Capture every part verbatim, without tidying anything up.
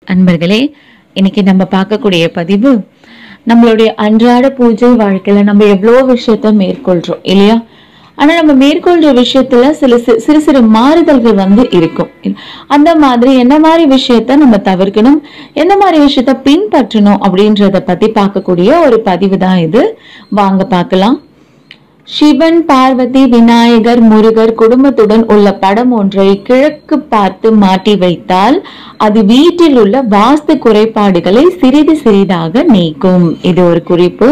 அன்பர்களே, இன்னைக்கு நம்ம பார்க்கக்கூடிய பதிவு நம்மளுடைய அன்றாட பூஜை வாழ்க்கையில நம்ம எவ்வளோ விஷயத்த மேற்கொள்றோம் இல்லையா? ஆனா நம்ம மேற்கொள்ற விஷயத்துல சில சிறு சிறு மாறுதல்கள் வந்து இருக்கும். அந்த மாதிரி என்ன மாதிரி விஷயத்த நம்ம தவிர்க்கணும், எந்த மாதிரி விஷயத்த பின்பற்றணும் அப்படின்றத பத்தி பார்க்கக்கூடிய ஒரு பதிவு தான் இது. வாங்க பார்க்கலாம். சிவன், பார்வதி, விநாயகர், முருகர் குடும்பத்துடன் உள்ள படம் ஒன்றை கிழக்கு பார்த்து மாட்டி வைத்தால் அது வீட்டில் உள்ள வாஸ்து குறைபாடுகளை சிறிது சிறிதாக நீக்கும். இது ஒரு குறிப்பு.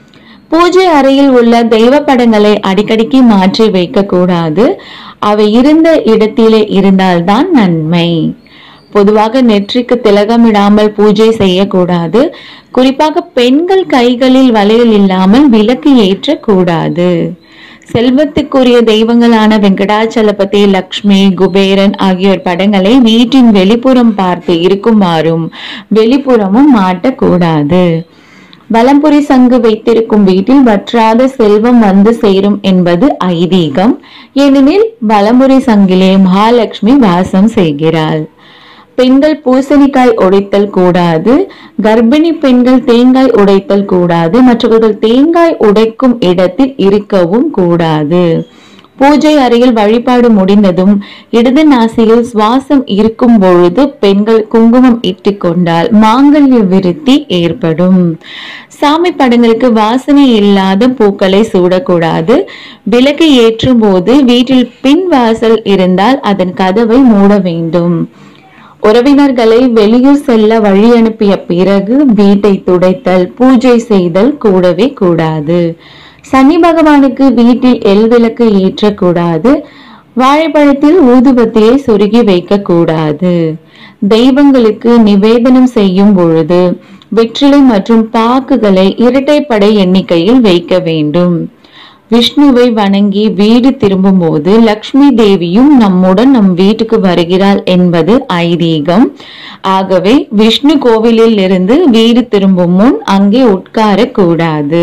பூஜை அறையில் உள்ள தெய்வ படங்களை அடிக்கடிக்கு மாற்றி வைக்க கூடாது. அவை இருந்த இடத்திலே இருந்தால்தான் நன்மை. பொதுவாக நெற்றிக்கு திலகமிடாமல் பூஜை செய்யக்கூடாது. குறிப்பாக பெண்கள் கைகளில் வளையல் இல்லாமல் விளக்கு ஏற்ற கூடாது. செல்வத்துக்குரிய தெய்வங்களான வெங்கடாச்சலபதி, லக்ஷ்மி, குபேரன் ஆகியோர் படங்களை வீட்டின் வெளிப்புறம் பார்த்து இருக்குமாறும் வெளிப்புறமும் மாட்டக்கூடாது. வலம்புரி சங்கு வைத்திருக்கும் வீட்டில் வற்றாத செல்வம் வந்து சேரும் என்பது ஐதீகம். ஏனெனில் வலம்புரி சங்கிலே மகாலட்சுமி வாசம் செய்கிறாள். பெண்கள் பூசணிக்காய் உடைத்தல் கூடாது. கர்ப்பிணி பெண்கள் தேங்காய் உடைத்தல் கூடாது. மற்றவர்கள் தேங்காய் உடைக்கும் இடத்தில் இருக்கவும் கூடாது. பூஜை அறையில் வழிபாடு முடிந்ததும் இடது நாசியில் சுவாசம் இருக்கும் பொழுது பெண்கள் குங்குமம் இட்டு கொண்டால் மாங்கல்ய விருத்தி ஏற்படும். சாமி படங்களுக்கு வாசனை இல்லாத பூக்களை சூடக்கூடாது. விளக்கு ஏற்றும் போது வீட்டில் பின் வாசல் இருந்தால் அதன் கதவை மூட வேண்டும். உறவினர்களை வெளியூர் செல்ல வழி அனுப்பிய பிறகு வீட்டை துடைத்தல், பூஜை செய்தல் கூடவே கூடாது. சனி பகவானுக்கு வீட்டில் எல் விளக்கு ஏற்றக்கூடாது. வாழைப்பழத்தில் ஊதுபத்தியை சொருகி வைக்க கூடாது. தெய்வங்களுக்கு நிவேதனம் செய்யும் பொழுது வெற்றிலை மற்றும் பாக்குகளை இரட்டைப்படை எண்ணிக்கையில் வைக்க வேண்டும். விஷ்ணுவை வணங்கி வீடு திரும்பும் போது லக்ஷ்மி தேவியும் நம்முடன் நம் வீட்டுக்கு வருகிறாள் என்பது ஐதீகம். ஆகவே விஷ்ணு கோவிலில் இருந்து வீடு திரும்பும் முன் அங்கே உட்கார கூடாது.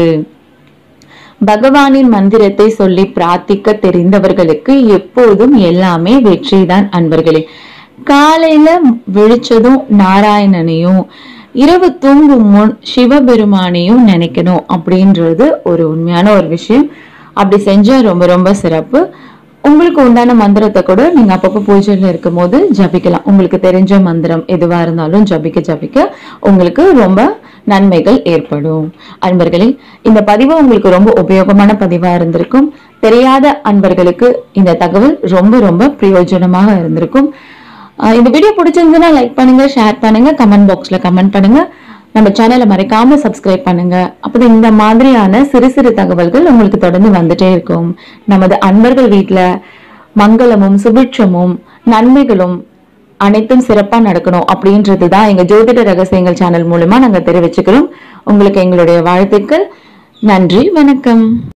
பகவானின் மந்திரத்தை சொல்லி பிரார்த்திக்க தெரிந்தவர்களுக்கு எப்போதும் எல்லாமே வெற்றிதான் அன்பர்களே. காலையில விழிச்சதும் நாராயணனையும், இரவு தூங்கும் முன் சிவபெருமானையும் நினைக்கணும் அப்படின்றது ஒரு உண்மையான ஒரு விஷயம். அப்படி செஞ்சா ரொம்ப ரொம்ப சிறப்பு. உங்களுக்கு உண்டான மந்திரத்தை கூட நீங்க அப்பப்போ பூஜையில இருக்கும் போது ஜபிக்கலாம். உங்களுக்கு தெரிஞ்ச மந்திரம் எதுவா இருந்தாலும் ஜபிக்க ஜபிக்க உங்களுக்கு ரொம்ப நன்மைகள் ஏற்படும். அன்பர்களே, இந்த பதிவு உங்களுக்கு ரொம்ப உபயோகமான பதிவா இருந்திருக்கும். தெரியாத அன்பர்களுக்கு இந்த தகவல் ரொம்ப ரொம்ப பிரயோஜனமாக இருந்திருக்கும். இந்த வீடியோ பிடிச்சிருந்ததுன்னா லைக் பண்ணுங்க, ஷேர் பண்ணுங்க, கமெண்ட் பாக்ஸ்ல கமெண்ட் பண்ணுங்க. நம்ம சேனலை மறக்காம சப்ஸ்கிரைப் பண்ணுங்க. அப்பதான் இந்த மாதிரியான சிறு சிறு தகவல்கள் உங்களுக்கு தொடர்ந்து வந்துட்டே இருக்கும். நமது அன்பர்கள் வீட்டுல மங்களமும் சுபிட்சமும் நன்மைகளும் அனைத்தும் சிறப்பா நடக்கணும் அப்படின்றதுதான் எங்க ஜோதிட ரகசியங்கள் சேனல் மூலமா நாங்க தெரிவிச்சுக்கிறோம். உங்களுக்கு எங்களுடைய வாழ்த்துக்கள். நன்றி, வணக்கம்.